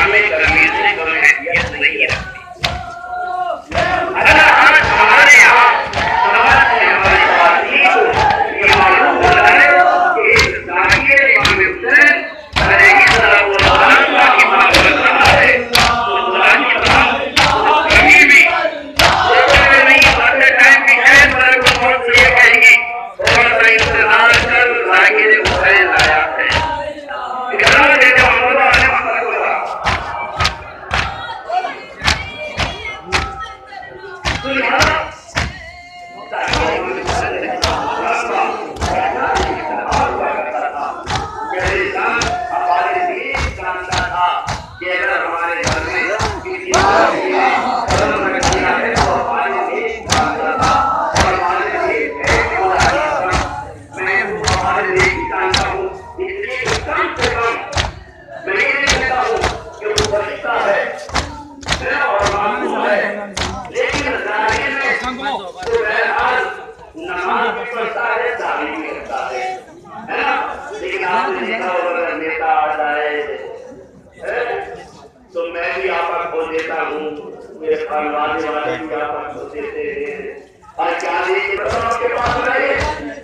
में गर्मी से कोई हैसियत नहीं रखती। अगर आज हमारे यहाँ समाज में हमारी पार्टी को ये मालूम हो रहा है कि एक दानिये इमाम हुसैन अलैहिस्सलाम का इमाम बन रहा है, तो खुदा की कसम कभी भी नहीं बढ़ते टाइम भी है मगर वो बहुत ये कहेगी थोड़ा सा इंतजार कर, दानिये हुसैन आया है। नेता आ जाए तो मैं भी आपा खो देता हूँ, मेरे खानवान वाले भी आपा खो देते हैं। और क्या आपके पास रहे